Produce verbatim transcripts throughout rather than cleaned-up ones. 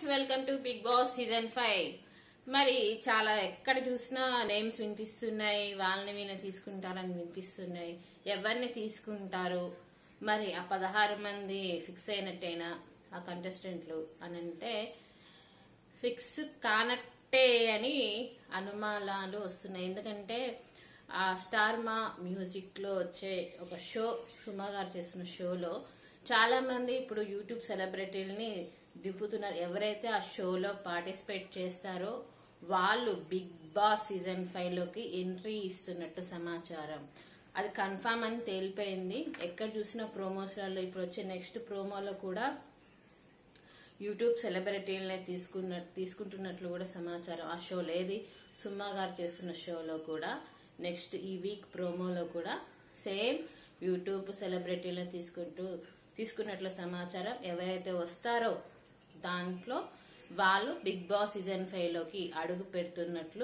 Welcome to Bigg Boss season five. మరి చాలా ఎక్కడ చూసినా నేమ్స్ వినిపిస్తున్నాయి, వాళ్ళని వీళ్ళని తీసుకుంటారని వినిపిస్తున్నాయి. ఎవరిని తీసుకుంటారు మరి? ఆ పదహారు మంది ఫిక్స్ అయినట్టేనా ఆ కంటెస్టెంట్లు అని అంటే ఫిక్స్ కానట్టే అని అనుమానాలు వస్తున్నాయి. ఎందుకంటే ఆ స్టార్ మా మ్యూజిక్ లో వచ్చే ఒక షో, సుమా గారు చేస్తున్న షోలో చాలా మంది ఇప్పుడు యూట్యూబ్ సెలబ్రిటీలని దిప్పుతున్నారు. ఎవరైతే ఆ షోలో పార్టిసిపేట్ చేస్తారో వాళ్ళు బిగ్ బాస్ సీజన్ ఫైవ్ లోకి ఎంట్రీ ఇస్తున్నట్టు సమాచారం. అది కన్ఫామ్ అని తేలిపోయింది. ఎక్కడ చూసిన ప్రోమోస్లలో ఇప్పుడు వచ్చే నెక్స్ట్ ప్రోమోలో కూడా యూట్యూబ్ సెలబ్రిటీలనే తీసుకున్న తీసుకుంటున్నట్లు కూడా సమాచారం. ఆ షోలో ఏది సుమా గారు చేస్తున్న షోలో కూడా నెక్స్ట్ ఈ వీక్ ప్రోమోలో కూడా సేమ్ యూట్యూబ్ సెలబ్రిటీలను తీసుకుంటూ తీసుకున్నట్లు సమాచారం. ఎవరైతే వస్తారో దాంట్లో వాళ్ళు బిగ్ బాస్ సీజన్ ఫైవ్ లోకి అడుగు పెడుతున్నట్లు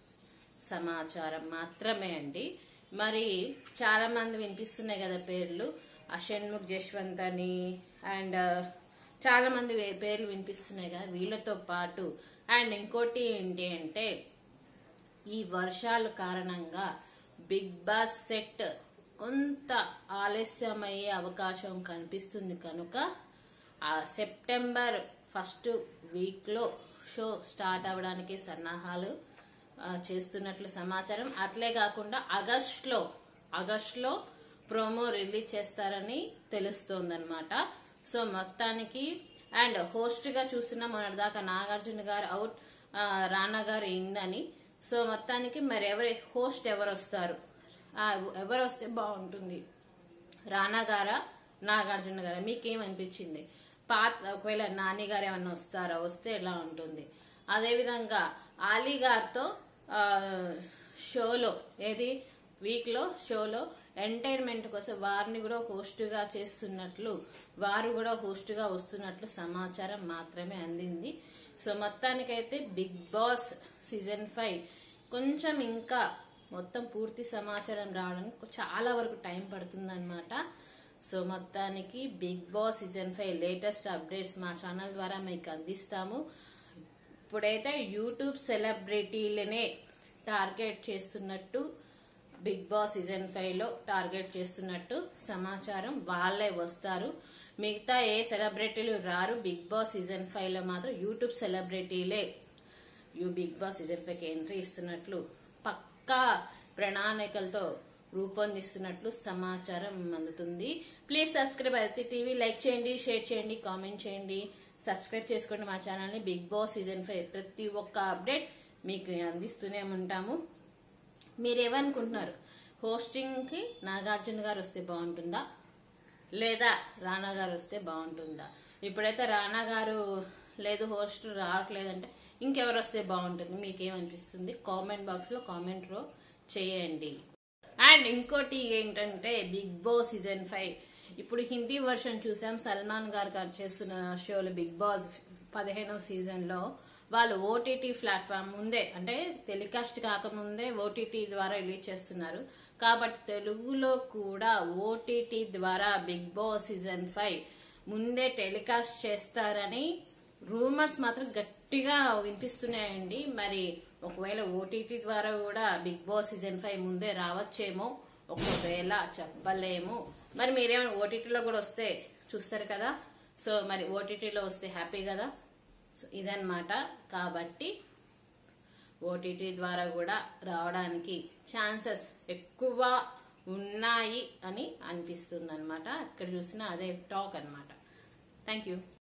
సమాచారం మాత్రమే అండి. మరి చాలా మంది వినిపిస్తున్నాయి కదా పేర్లు, షణ్ముఖ్ జశ్వంత్ అని అండ్ చాలా మంది పేర్లు వినిపిస్తున్నాయి కదా. వీళ్ళతో పాటు అండ్ ఇంకోటి ఏంటి అంటే ఈ వర్షాల కారణంగా బిగ్ బాస్ సెట్ కొంత ఆలస్యమయ్యే అవకాశం కనిపిస్తుంది. కనుక ఆ సెప్టెంబర్ ఫస్ట్ వీక్ లో షో స్టార్ట్ అవడానికి సన్నాహాలు చేస్తున్నట్లు సమాచారం. అట్లే కాకుండా ఆగస్ట్ లో ఆగస్ట్ లో ప్రోమో రిలీజ్ చేస్తారని తెలుస్తోందన్నమాట. సో మొత్తానికి అండ్ హోస్ట్ గా చూస్తున్న మొన్నటిదాకా నాగార్జున గారు అవుట్, రానా గారు ఇందని. సో మొత్తానికి మరి ఎవరి హోస్ట్ ఎవరు వస్తారు, ఎవరు వస్తే బాగుంటుంది, రానా గారా నాగార్జున గారా? మీకేమనిపించింది? పాత ఒకవేళ నాని గారు ఏమన్నా వస్తారా, వస్తే ఎలా ఉంటుంది? అదేవిధంగా ఆలీ గారితో షోలో ఏది వీక్ లో షోలో ఎంటర్టైన్మెంట్ కోసం వారిని కూడా హోస్ట్ గా చేస్తున్నట్లు వారు కూడా హోస్ట్ గా వస్తున్నట్లు సమాచారం మాత్రమే అందింది. సో మొత్తానికైతే బిగ్ బాస్ సీజన్ ఫైవ్ కొంచెం ఇంకా మొత్తం పూర్తి సమాచారం రావడానికి చాలా వరకు టైం పడుతుంది అనమాట. సో మొత్తానికి Bigg Boss season five latest updates మా ఛానల్ ద్వారా మీకు అందిస్తాము. ఇప్పుడైతే యూట్యూబ్ సెలబ్రిటీలనే టార్గెట్ చేస్తున్నట్టు బిగ్ బాస్ సీజన్ ఫైవ్ లో టార్గెట్ చేస్తున్నట్టు సమాచారం. వాళ్ళే వస్తారు, మిగతా ఏ సెలబ్రిటీలు రారు. బిగ్ బాస్ సీజన్ ఫైవ్ లో మాత్రం యూట్యూబ్ సెలబ్రిటీలే యూ బిగ్ బాస్ సీజన్ ఫైవ్ కి ఎంట్రీ ఇస్తున్నట్లు పక్కా ప్రణాళికలతో రూపొందిస్తున్నట్లు సమాచారం అందుతుంది. ప్లీజ్ సబ్స్క్రైబ్ అయితే టీవీ, లైక్ చేయండి, షేర్ చేయండి, కామెంట్ చేయండి, సబ్స్క్రైబ్ చేసుకోండి మా ఛానల్ ని. బిగ్ బాస్ సీజన్ ఫైవ్ ప్రతి ఒక్క అప్డేట్ మీకు అందిస్తూనే ఉంటాము. మీరేమనుకుంటున్నారు? హోస్టింగ్ కి నాగార్జున గారు వస్తే బాగుంటుందా లేదా రానా గారు వస్తే బాగుంటుందా? ఇప్పుడైతే రానా గారు లేదు, హోస్ట్ రావట్లేదంటే ఇంకెవరు వస్తే బాగుంటుంది? మీకేమనిపిస్తుంది? కామెంట్ బాక్స్ లో కామెంట్ రో చేయండి. అండ్ ఇంకోటి ఏంటంటే బిగ్ బాస్ సీజన్ ఫైవ్ ఇప్పుడు హిందీ వర్షన్ చూసాం. సల్మాన్ గారు చేస్తున్న షోలు బిగ్ బాస్ పదిహేనవ సీజన్ లో వాళ్ళు ఓటీటీ ప్లాట్ఫామ్ ముందే అంటే టెలికాస్ట్ కాకముందే ఓటీటీ ద్వారా రిలీజ్ చేస్తున్నారు. కాబట్టి తెలుగులో కూడా ఓటీటీ ద్వారా బిగ్ బాస్ సీజన్ ఫైవ్ ముందే టెలికాస్ట్ చేస్తారని రూమర్స్ మాత్రం గట్టిగా వినిపిస్తున్నాయండి. మరి ఒకవేళ ఓటీటీ ద్వారా కూడా బిగ్ బాస్ సీజన్ ఫైవ్ ముందే రావచ్చేమో, ఒకవేళ చెప్పలేము. మరి మీరేమైనా ఓటీటీలో కూడా వస్తే చూస్తారు కదా. సో మరి ఓటీటీలో వస్తే హ్యాపీ కదా. సో ఇదన్నమాట. కాబట్టి ఓటీటీ ద్వారా కూడా రావడానికి ఛాన్సెస్ ఎక్కువ ఉన్నాయి అని అనిపిస్తుంది అనమాట. ఇక్కడ చూసినా అదే టాక్ అనమాట. Thank you.